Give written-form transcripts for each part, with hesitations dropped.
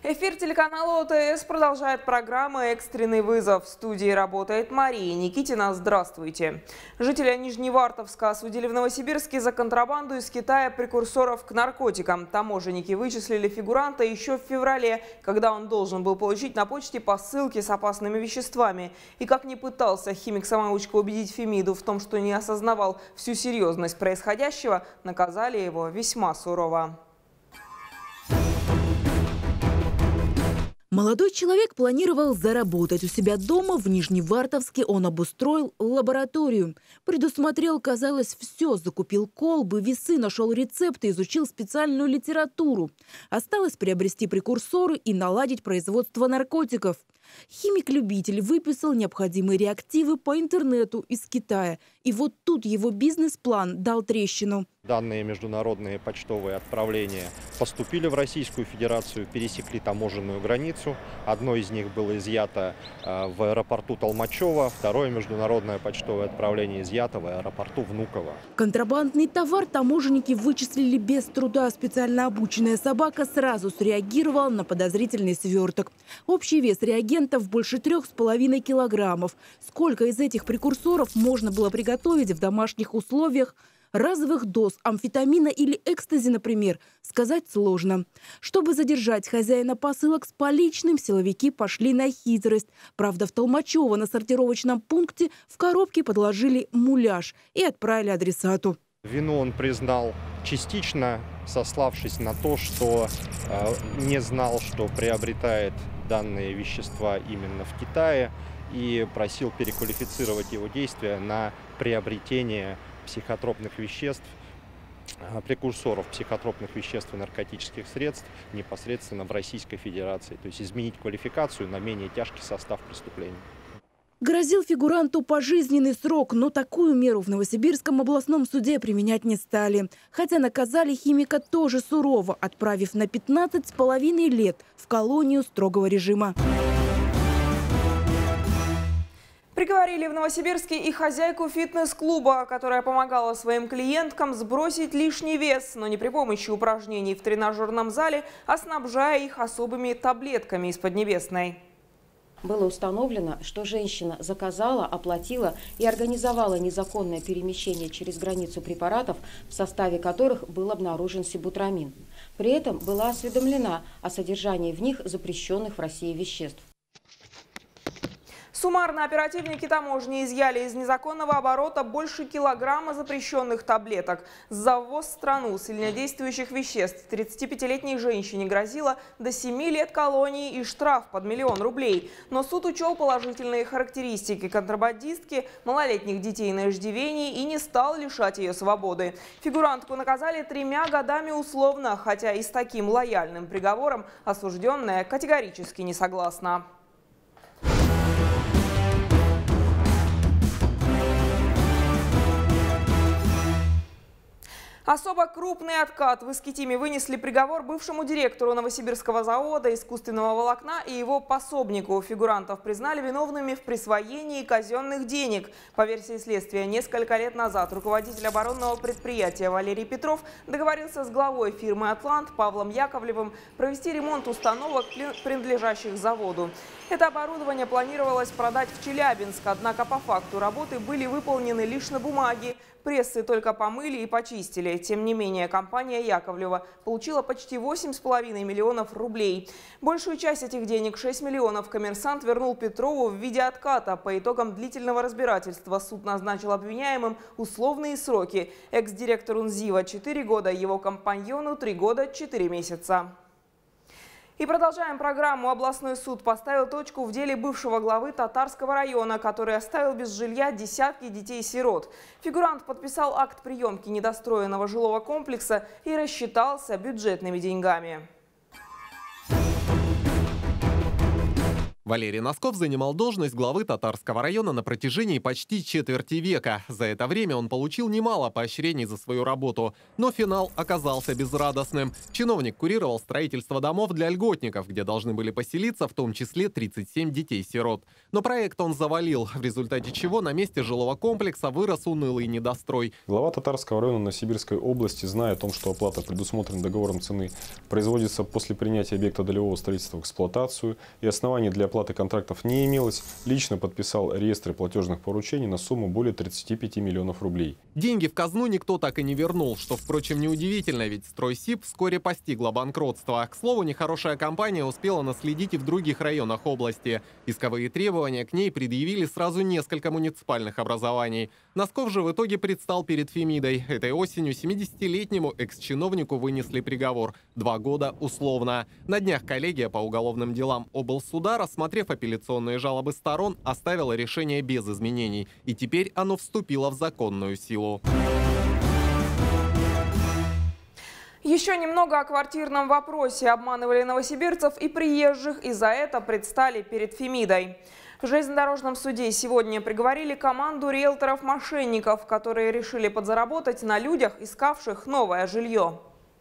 Эфир телеканала ОТС продолжает программа «Экстренный вызов». В студии работает Мария Никитина. Здравствуйте. Жители Нижневартовска осудили в Новосибирске за контрабанду из Китая прекурсоров к наркотикам. Таможенники вычислили фигуранта еще в феврале, когда он должен был получить на почте посылки с опасными веществами. И как ни пытался химик-самоучка убедить Фемиду в том, что не осознавал всю серьезность происходящего, наказали его весьма сурово. Молодой человек планировал заработать у себя дома. В Нижневартовске он обустроил лабораторию. Предусмотрел, казалось, все. Закупил колбы, весы, нашел рецепты, изучил специальную литературу. Осталось приобрести прекурсоры и наладить производство наркотиков. Химик-любитель выписал необходимые реактивы по интернету из Китая. И вот тут его бизнес-план дал трещину. Данные международные почтовые отправления поступили в Российскую Федерацию, пересекли таможенную границу. Одно из них было изъято в аэропорту Толмачева, второе международное почтовое отправление изъято в аэропорту Внуково. Контрабандный товар таможенники вычислили без труда. Специально обученная собака сразу среагировала на подозрительный сверток. Общий вес реагентов больше 3,5 килограммов. Сколько из этих прекурсоров можно было приготовить в домашних условиях? Разовых доз амфетамина или экстази, например, сказать сложно. Чтобы задержать хозяина посылок с поличным, силовики пошли на хитрость. Правда, в Толмачево на сортировочном пункте в коробке подложили муляж и отправили адресату. Вину он признал частично, сославшись на то, что не знал, что приобретает данные вещества именно в Китае, и просил переквалифицировать его действия на приобретение психотропных веществ, прекурсоров психотропных веществ и наркотических средств непосредственно в Российской Федерации. То есть изменить квалификацию на менее тяжкий состав преступления. Грозил фигуранту пожизненный срок, но такую меру в Новосибирском областном суде применять не стали. Хотя наказали химика тоже сурово, отправив на 15,5 лет в колонию строгого режима. Приговорили в Новосибирске и хозяйку фитнес-клуба, которая помогала своим клиенткам сбросить лишний вес, но не при помощи упражнений в тренажерном зале, а снабжая их особыми таблетками из Поднебесной. Было установлено, что женщина заказала, оплатила и организовала незаконное перемещение через границу препаратов, в составе которых был обнаружен сибутрамин. При этом была осведомлена о содержании в них запрещенных в России веществ. Суммарно оперативники таможни изъяли из незаконного оборота больше килограмма запрещенных таблеток. За ввоз в страну сильнодействующих веществ 35-летней женщине грозило до 7 лет колонии и штраф под 1 000 000 рублей. Но суд учел положительные характеристики контрабандистки, малолетних детей на иждивении и не стал лишать ее свободы. Фигурантку наказали 3 годами условно, хотя и с таким лояльным приговором осужденная категорически не согласна. Особо крупный откат в Искитиме вынесли приговор бывшему директору Новосибирского завода искусственного волокна и его пособнику. Фигурантов признали виновными в присвоении казенных денег. По версии следствия, несколько лет назад руководитель оборонного предприятия Валерий Петров договорился с главой фирмы «Атлант» Павлом Яковлевым провести ремонт установок, принадлежащих заводу. Это оборудование планировалось продать в Челябинск, однако по факту работы были выполнены лишь на бумаге. Прессы только помыли и почистили. Тем не менее, компания Яковлева получила почти 8,5 миллионов рублей. Большую часть этих денег, 6 миллионов, коммерсант вернул Петрову в виде отката. По итогам длительного разбирательства суд назначил обвиняемым условные сроки. Экс-директору НЗИВа 4 года, его компаньону 3 года 4 месяца. И продолжаем программу. Областной суд поставил точку в деле бывшего главы Татарского района, который оставил без жилья десятки детей-сирот. Фигурант подписал акт приемки недостроенного жилого комплекса и рассчитался бюджетными деньгами. Валерий Носков занимал должность главы Татарского района на протяжении почти четверти века. За это время он получил немало поощрений за свою работу. Но финал оказался безрадостным. Чиновник курировал строительство домов для льготников, где должны были поселиться в том числе 37 детей-сирот. Но проект он завалил, в результате чего на месте жилого комплекса вырос унылый недострой. Глава Татарского района Новосибирской области, зная о том, что оплата, предусмотренная договором цены, производится после принятия объекта долевого строительства в эксплуатацию и оснований для оплаты контрактов не имелось, лично подписал реестры платежных поручений на сумму более 35 миллионов рублей. Деньги в казну никто так и не вернул, что, впрочем, неудивительно, ведь Стройсиб вскоре постигла банкротство. К слову, нехорошая компания успела наследить и в других районах области. Исковые требования к ней предъявили сразу несколько муниципальных образований. Носков же в итоге предстал перед Фемидой. Этой осенью 70-летнему экс-чиновнику вынесли приговор – 2 года условно. На днях коллегия по уголовным делам облсуда, рассмотрев апелляционные жалобы сторон, оставила решение без изменений. И теперь оно вступило в законную силу. Еще немного о квартирном вопросе. Обманывали новосибирцев и приезжих, и за это предстали перед Фемидой. В железнодорожном суде сегодня приговорили команду риэлторов-мошенников, которые решили подзаработать на людях, искавших новое жилье.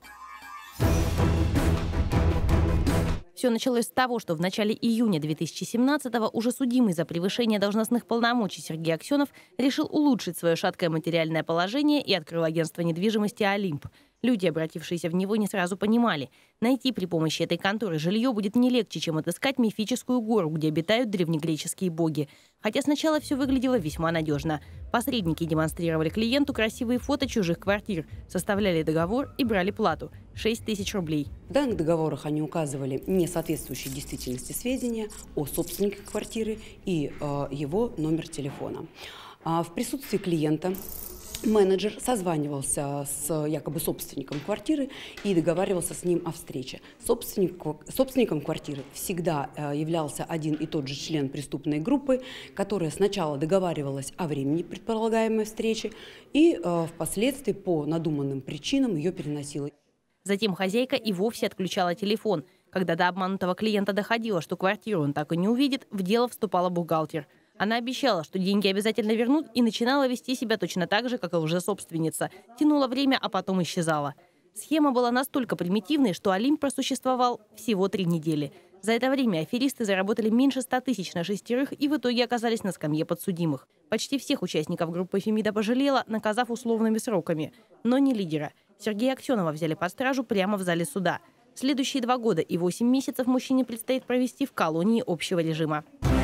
Все началось с того, что в начале июня 2017-го уже судимый за превышение должностных полномочий Сергей Аксенов решил улучшить свое шаткое материальное положение и открыл агентство недвижимости «Олимп». Люди, обратившиеся в него, не сразу понимали, найти при помощи этой конторы жилье будет не легче, чем отыскать мифическую гору, где обитают древнегреческие боги. Хотя сначала все выглядело весьма надежно. Посредники демонстрировали клиенту красивые фото чужих квартир, составляли договор и брали плату – 6 тысяч рублей. В данных договорах они указывали несоответствующие действительности сведения о собственнике квартиры и его номер телефона. В присутствии клиента менеджер созванивался с якобы собственником квартиры и договаривался с ним о встрече. Собственником квартиры всегда являлся один и тот же член преступной группы, которая сначала договаривалась о времени предполагаемой встречи и впоследствии по надуманным причинам ее переносила. Затем хозяйка и вовсе отключала телефон. Когда до обманутого клиента доходило, что квартиру он так и не увидит, в дело вступала бухгалтер. Она обещала, что деньги обязательно вернут, и начинала вести себя точно так же, как и лжесобственница. Тянула время, а потом исчезала. Схема была настолько примитивной, что Олимп просуществовал всего 3 недели. За это время аферисты заработали меньше 100 тысяч на 6 и в итоге оказались на скамье подсудимых. Почти всех участников группы Фемида пожалела, наказав условными сроками. Но не лидера. Сергея Аксенова взяли под стражу прямо в зале суда. Следующие 2 года и 8 месяцев мужчине предстоит провести в колонии общего режима.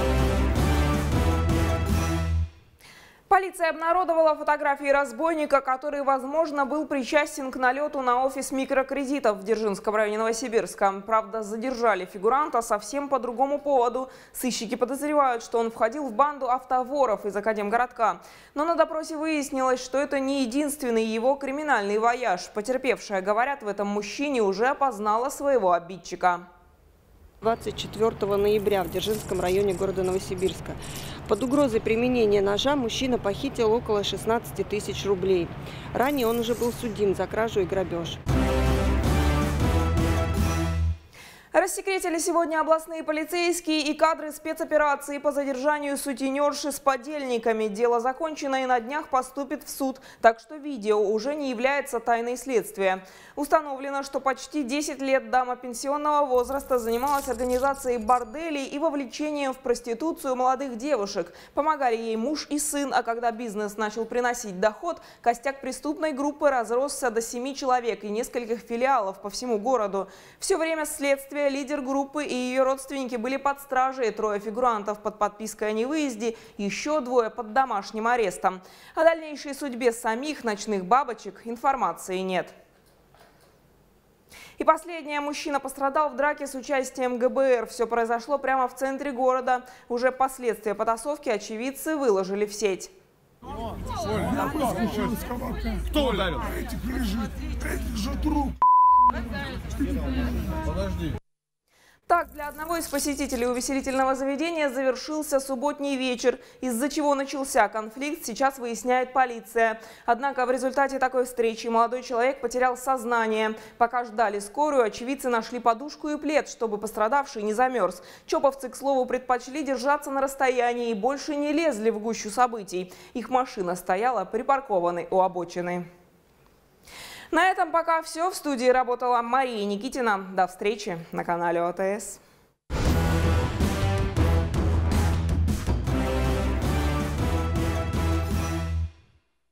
Полиция обнародовала фотографии разбойника, который, возможно, был причастен к налету на офис микрокредитов в Дзержинском районе Новосибирска. Правда, задержали фигуранта совсем по другому поводу. Сыщики подозревают, что он входил в банду автоворов из Академгородка. Но на допросе выяснилось, что это не единственный его криминальный вояж. Потерпевшая, говорят, в этом мужчине уже опознала своего обидчика. 24 ноября в Дзержинском районе города Новосибирска. Под угрозой применения ножа мужчина похитил около 16 тысяч рублей. Ранее он уже был судим за кражу и грабеж. Рассекретили сегодня областные полицейские и кадры спецоперации по задержанию сутенерши с подельниками. Дело закончено и на днях поступит в суд, так что видео уже не является тайной следствия. Установлено, что почти 10 лет дама пенсионного возраста занималась организацией борделей и вовлечением в проституцию молодых девушек. Помогали ей муж и сын, а когда бизнес начал приносить доход, костяк преступной группы разросся до 7 человек и нескольких филиалов по всему городу. Все время следствия лидер группы и ее родственники были под стражей, 3 фигурантов под подпиской о невыезде, еще 2 под домашним арестом. О дальнейшей судьбе самих ночных бабочек информации нет. И последнее. Мужчина пострадал в драке с участием ГБР. Все произошло прямо в центре города. Уже последствия потасовки очевидцы выложили в сеть. Кто ударил? Этих лежит, этих же труп. Подожди. Так, для одного из посетителей увеселительного заведения завершился субботний вечер. Из-за чего начался конфликт, сейчас выясняет полиция. Однако в результате такой встречи молодой человек потерял сознание. Пока ждали скорую, очевидцы нашли подушку и плед, чтобы пострадавший не замерз. Чоповцы, к слову, предпочли держаться на расстоянии и больше не лезли в гущу событий. Их машина стояла припаркованной у обочины. На этом пока все. В студии работала Мария Никитина. До встречи на канале ОТС.